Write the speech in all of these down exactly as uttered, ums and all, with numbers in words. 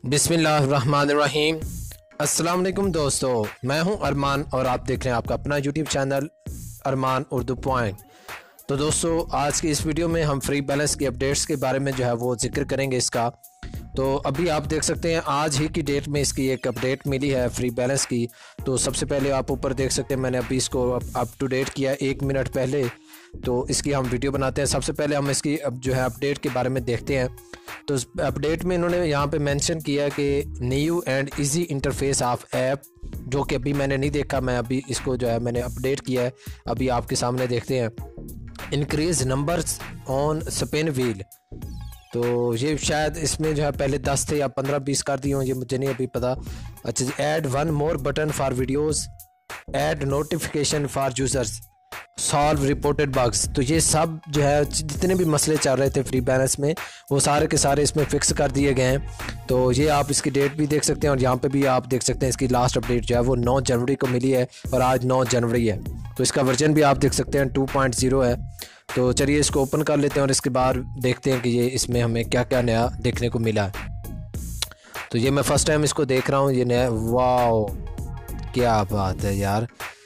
बिस्मिल्लाहिर्रहमानिर्रहीम। अस्सलाम वालेकुम दोस्तों, मैं हूं अरमान और आप देख रहे हैं आपका अपना YouTube channel Armaan Urdu point. तो दोस्तों, आज की इस वीडियो में हम फ्री बैलेंस की अपडेट्स के बारे में जो है वो जिक्र करेंगे इसका। तो अभी आप देख सकते हैं आज ही की डेट में इसकी एक अपडेट मिली है फ्री बैलेंस की। तो सबसे पहले आप ऊपर देख सकते हैं, मैंने अभी इसको अप टू डेट किया एक मिनट पहले। तो इसकी हम वीडियो बनाते हैं। सबसे पहले हम इसकी अब जो है अपडेट के बारे में देखते हैं। तो इस अपडेट में इन्होंने यहाँ पे मेंशन किया कि new and easy interface of app, जो कि अभी मैंने नहीं देखा। मैं अभी इसको जो है मैंने अपडेट किया है, अभी आपके सामने देखते हैं। Increase numbers on spin wheel, तो ये शायद इसमें जो है पहले दस थे या पंद्रह बीस कर दिए हों, ये मुझे नहीं अभी पता। अच्छा जी, add one more button for videos, add notification for users, solve reported bugs. तो ये सब जो है जितने भी मसले चल रहे थे फ्री बैलेंस में, वो सारे के सारे इसमें फिक्स कर दिए गए हैं। तो ये आप इसकी डेट भी देख सकते हैं और यहाँ पे भी आप देख सकते हैं इसकी लास्ट अपडेट जो है वो नौ जनवरी को मिली है और आज नौ जनवरी है। तो इसका वर्जन भी आप देख सकते हैं टू पॉइंट ज़ीरो है। तो चलिए इसको ओपन कर लेते हैं और इसके बाद देखते हैं कि ये इसमें हमें क्या क्या नया देखने को मिला है। तो ये मैं फ़र्स्ट टाइम इसको देख रहा हूँ, ये नया। वाओ, क्या बात है यार,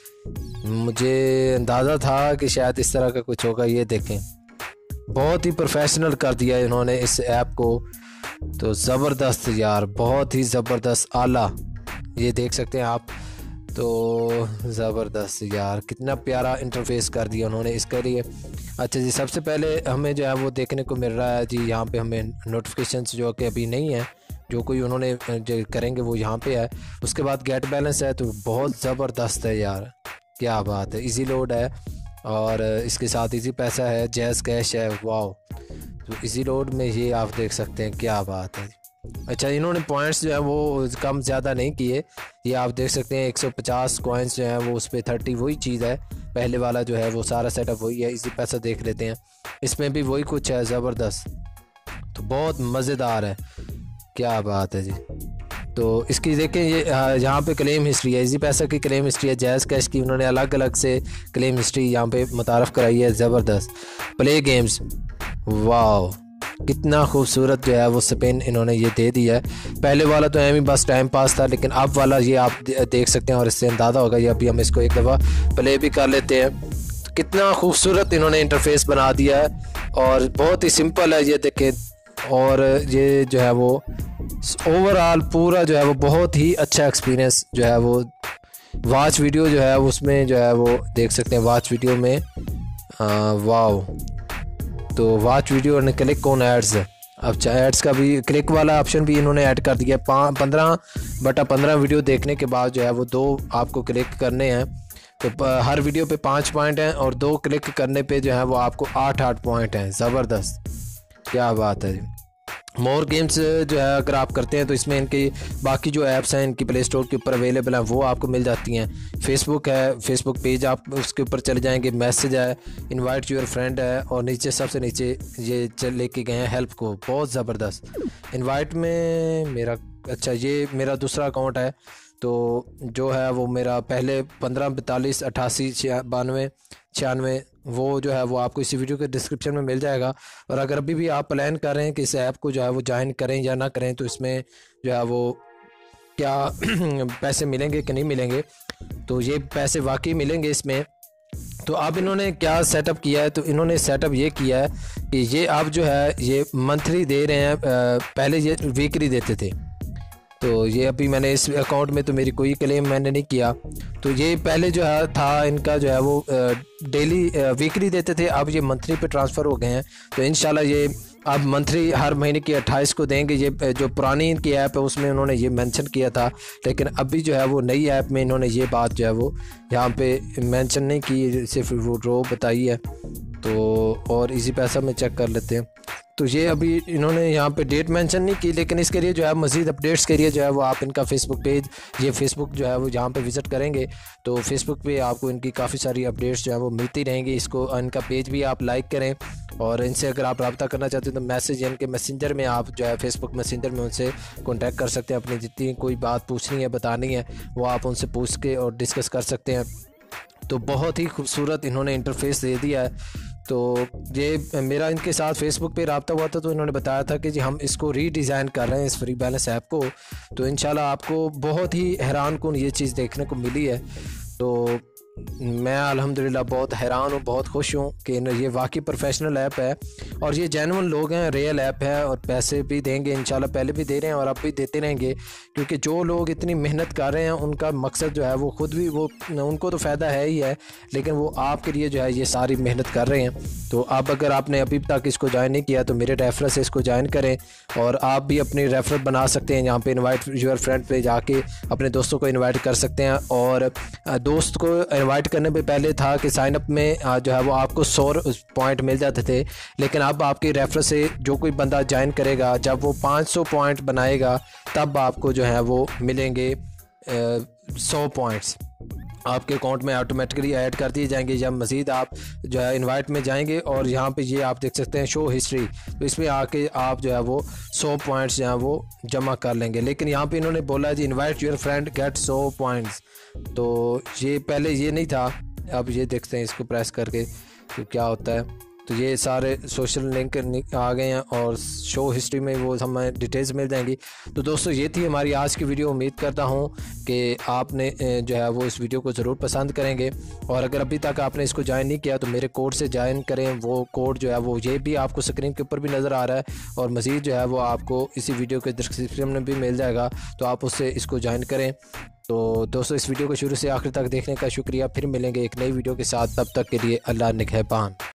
मुझे अंदाज़ा था कि शायद इस तरह का कुछ होगा। ये देखें, बहुत ही प्रोफेशनल कर दिया इन्होंने इस ऐप को। तो ज़बरदस्त यार, बहुत ही ज़बरदस्त, आला, ये देख सकते हैं आप। तो ज़बरदस्त यार, कितना प्यारा इंटरफेस कर दिया उन्होंने इसके लिए। अच्छा जी, सबसे पहले हमें जो है वो देखने को मिल रहा है जी, यहाँ पे हमें नोटिफिकेशंस जो कि अभी नहीं है, जो कोई उन्होंने जो करेंगे वो यहाँ पे है। उसके बाद गेट बैलेंस है, तो बहुत ज़बरदस्त है यार, क्या बात है। इजी लोड है और इसके साथ इजी पैसा है, जैज़ कैश है। वाओ, तो इजी लोड में ये आप देख सकते हैं, क्या बात है। अच्छा, इन्होंने पॉइंट्स जो है वो कम ज़्यादा नहीं किए, ये आप देख सकते हैं एक सौ पचास कॉइन्स जो है वो उस पर थर्टी, वही चीज़ है पहले वाला जो है वो सारा सेटअप वही है। इसी पैसा देख लेते हैं, इसमें भी वही कुछ है, ज़बरदस्त। तो बहुत मज़ेदार है, क्या बात है जी। तो इसकी देखें, ये यहाँ पे क्लेम हिस्ट्री है, इजी पैसा की क्लेम हिस्ट्री है, जैज़ कैश की उन्होंने अलग अलग से क्लेम हिस्ट्री यहाँ पे मुतारफ़ कराई है, ज़बरदस्त। प्ले गेम्स, वाओ, कितना खूबसूरत जो है वो स्पिन इन्होंने ये दे दिया है। पहले वाला तो एम ही बस टाइम पास था, लेकिन अब वाला ये आप देख सकते हैं और इससे अंदाज़ा होगा। ये अभी हम इसको एक दफ़ा प्ले भी कर लेते हैं। तो कितना खूबसूरत इन्होंने इंटरफेस बना दिया है और बहुत ही सिंपल है, ये देखें। और ये जो है वो ओवरऑल पूरा जो है वो बहुत ही अच्छा एक्सपीरियंस जो है वो। वॉच वीडियो जो है उसमें जो है वो देख सकते हैं, वॉच वीडियो में वाओ। तो वॉच वीडियो और क्लिक ऑन एड्स, अब एड्स का भी क्लिक वाला ऑप्शन भी इन्होंने ऐड कर दिया। पंद्रह बटा पंद्रह वीडियो देखने के बाद जो है वो दो आपको क्लिक करने हैं। तो हर वीडियो पे पाँच पॉइंट हैं और दो क्लिक करने पे जो है वो आपको आठ आठ पॉइंट हैं, ज़बरदस्त, क्या बात है। मोर गेम्स जो है अगर आप करते हैं तो इसमें इनकी बाकी जो ऐप्स हैं इनकी प्ले स्टोर के ऊपर अवेलेबल हैं, वो आपको मिल जाती हैं। फेसबुक है, फेसबुक पेज आप उसके ऊपर चले जाएंगे, मैसेज है, इनवाइट योर फ्रेंड है, और नीचे सबसे नीचे ये चल लेके गए हैं हेल्प को, बहुत ज़बरदस्त। इनवाइट में मेरा, अच्छा ये मेरा दूसरा अकाउंट है, तो जो है वो मेरा पहले पंद्रह बैतालीस अट्ठासी बानवे छियानवे, वो जो है वो आपको इसी वीडियो के डिस्क्रिप्शन में मिल जाएगा। और अगर अभी भी आप प्लान कर रहे हैं कि इस ऐप को जो है वो ज्वाइन करें या ना करें, तो इसमें जो है वो क्या पैसे मिलेंगे कि नहीं मिलेंगे, तो ये पैसे वाकई मिलेंगे इसमें। तो अब इन्होंने क्या सेटअप किया है, तो इन्होंने सेटअप ये किया है कि ये आप जो है ये मंथली दे रहे हैं, पहले ये वीकली देते थे। तो ये अभी मैंने इस अकाउंट में तो मेरी कोई क्लेम मैंने नहीं किया। तो ये पहले जो है था इनका जो है वो डेली वीकली देते थे, अब ये मंथली पे ट्रांसफ़र हो गए हैं। तो इंशाल्लाह ये अब मंथली हर महीने की अट्ठाईस को देंगे। ये जो पुरानी इनकी ऐप है उसमें उन्होंने ये मेंशन किया था, लेकिन अभी जो है वो नई ऐप में इन्होंने ये बात जो है वो यहाँ पे मेंशन नहीं की, सिर्फ वो रो बताई है। तो और इसी पैसा में चेक कर लेते हैं। तो ये अभी इन्होंने यहाँ पे डेट मेंशन नहीं की, लेकिन इसके लिए जो है मज़ीद अपडेट्स के लिए जो है वो आप इनका फेसबुक पेज, ये फेसबुक जो है वो जहाँ पे विज़िट करेंगे तो फेसबुक पे आपको इनकी काफ़ी सारी अपडेट्स जो है वो मिलती रहेंगी। इसको इनका पेज भी आप लाइक करें और इनसे अगर आप रब्ता करना चाहते हैं तो मैसेज इनके मैसेंजर में आप जो है फेसबुक मैसेंजर में उनसे कॉन्टैक्ट कर सकते हैं। अपनी जितनी कोई बात पूछनी है, बतानी है, वो आप उनसे पूछ के और डिस्कस कर सकते हैं। तो बहुत ही खूबसूरत इन्होंने इंटरफेस दे दिया है। तो ये मेरा इनके साथ फेसबुक पे रब्ता हुआ था, तो इन्होंने बताया था कि जी हम इसको रीडिज़ाइन कर रहे हैं इस फ्री बैलेंस ऐप को। तो इंशाल्लाह आपको बहुत ही हैरान कुन ये चीज़ देखने को मिली है। तो मैं अल्हम्दुलिल्लाह बहुत हैरान हूँ, बहुत खुश हूँ कि ये वाकई प्रोफेशनल ऐप है और ये जेन्युइन लोग हैं, रियल ऐप है और पैसे भी देंगे इंशाल्लाह, पहले भी दे रहे हैं और अब भी देते रहेंगे। क्योंकि जो लोग इतनी मेहनत कर रहे हैं उनका मकसद जो है वो खुद भी वो उनको तो फ़ायदा है ही है, लेकिन वो आपके लिए जो है ये सारी मेहनत कर रहे हैं। तो अब अगर आपने अभी तक इसको ज्वाइन नहीं किया तो मेरे रेफरल से इसको ज्वाइन करें और आप भी अपनी रेफरल बना सकते हैं। यहाँ पे इनवाइट योर फ्रेंड पे जाके अपने दोस्तों को इनवाइट कर सकते हैं। और दोस्त को इनवाइट करने पे पहले था कि साइन अप में जो है वो आपको सौ पॉइंट मिल जाते थे, लेकिन अब आपकी रेफरल से जो कोई बंदा ज्वाइन करेगा जब वो पाँच सौ पॉइंट बनाएगा तब आपको जो है वो मिलेंगे सौ पॉइंट्स आपके अकाउंट में ऑटोमेटिकली ऐड कर दिए जाएंगे। जब मज़ीद आप जो है इनवाइट में जाएंगे और यहाँ पे ये आप देख सकते हैं शो हिस्ट्री, तो इसमें आके आप जो है वो सौ पॉइंट्स जो है वो जमा कर लेंगे। लेकिन यहाँ पे इन्होंने बोला है जी इनवाइट योर फ्रेंड गेट सौ पॉइंट्स, तो ये पहले ये नहीं था। अब ये देखते हैं इसको प्रेस करके तो क्या होता है। तो ये सारे सोशल लिंक आ गए हैं और शो हिस्ट्री में वो हमें डिटेल्स मिल जाएंगी। तो दोस्तों ये थी हमारी आज की वीडियो। उम्मीद करता हूँ कि आपने जो है वो इस वीडियो को ज़रूर पसंद करेंगे और अगर अभी तक आपने इसको ज्वाइन नहीं किया तो मेरे कोड से ज्वाइन करें। वो कोड जो है वो ये भी आपको स्क्रीन के ऊपर भी नज़र आ रहा है और मज़ीद जो है वो आपको इसी वीडियो के डिस्क्रिप्शन में भी मिल जाएगा, तो आप उससे इसको ज्वाइन करें। तो दोस्तों इस वीडियो को शुरू से आखिर तक देखने का शुक्रिया। फिर मिलेंगे एक नई वीडियो के साथ, तब तक के लिए अल्लाह निगहबान।